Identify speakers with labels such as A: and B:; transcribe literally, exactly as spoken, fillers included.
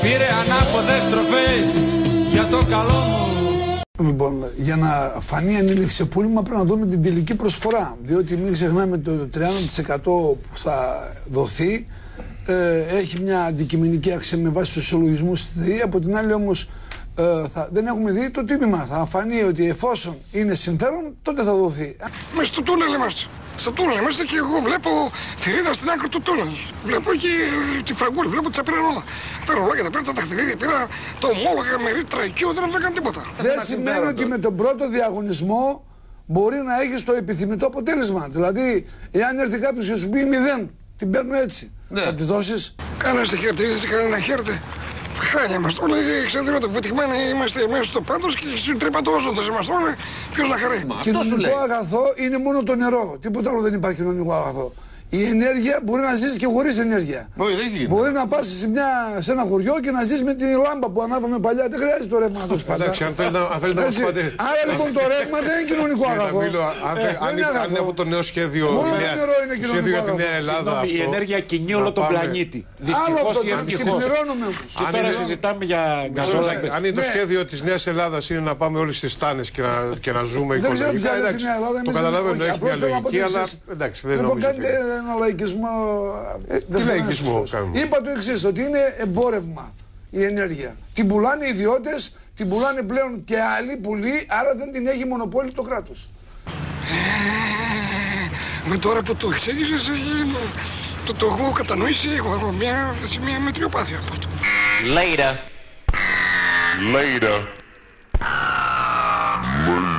A: πήρε ανάποδες στροφές για το καλό μου.
B: Λοιπόν, για να φανεί αν είναι ξεπούλημα πρέπει να δούμε την τελική προσφορά. Διότι μην ξεχνάμε το τριάντα τοις εκατό που θα δοθεί ε, έχει μια αντικειμενική αξία με βάση τους ισολογισμούς στη ΔΕΗ. Από την άλλη όμως ε, θα, δεν έχουμε δει το τίμημα. Θα φανεί ότι εφόσον είναι συμφέρον τότε θα δοθεί.
C: Μες στο τούνελ είμαστε. Στο τούνελ είμαστε και εγώ βλέπω θηρίδα στην άκρη του τούνελ. Βλέπω εκεί τη φραγκούλη, βλέπω τι πήρα όλα. Τα ρολόγια, τα πήρα τα ταχτηρίδια, πήρα το ομόλογα με ρήτρα εκεί, δεν έκανα τίποτα.
B: Δεν σημαίνει ότι με τον πρώτο διαγωνισμό μπορεί να έχει το επιθυμητό αποτέλεσμα. Δηλαδή, εάν έρθει κάποιο και σου πει μηδέν, την παίρνω έτσι. Ναι. Θα τη δώσει.
C: Κανένα δεν χαιρετίζει, κανένα χαίρεται. Χάλια είμαστε όλοι, ξέρετε το πετυχημένοι είμαστε μέσα στο πάντος και στην τρύπα του όζοντος είμαστε όλοι, ποιος να χαρεί.
B: Κοινωνικό αγαθό είναι μόνο το νερό, τίποτα άλλο δεν υπάρχει κοινωνικό αγαθό. Η ενέργεια μπορεί να ζήσει και χωρίς ενέργεια.
D: Όχι, δεν γίνεται.
B: Μπορεί να πας σε, σε ένα χωριό και να ζεις με τη λάμπα που ανάβαμε παλιά. Δεν χρειάζεται το ρεύμα να το σπατά.
D: Εντάξει, αν θέλει να μας πάτε.
B: Άρα λοιπόν το ρεύμα δεν είναι κοινωνικό αγαθό.
D: Αν είναι αυτό το νέο σχέδιο για τη Νέα Ελλάδα.
E: Η ενέργεια κινεί όλο τον πλανήτη. Δυστυχώς ή ευτυχώς. Και τώρα συζητάμε για γκαζόλα.
D: Αν είναι το σχέδιο της Νέας Ελλάδας είναι να πάμε όλοι στις στάνες και να ζούμε οικονομικά. Το καταλαβαίνω, έχει μια λογική, αλλά εντάξει, δεν νομίζω.
B: Ένα λαϊκισμό.
D: Ε, τι λαϊκισμό κάνουμε.
B: Είπα το εξής, ότι είναι εμπόρευμα η ενέργεια. Την πουλάνε οι ιδιώτες, την πουλάνε πλέον και άλλοι πουλοί, άρα δεν την έχει μονοπόλη το κράτος.
C: Ε, με τώρα που το εξήγησες, το, το έχω κατανοήσει, έχω μια, μια μετριοπάθεια από αυτό.
F: Later.
G: Later.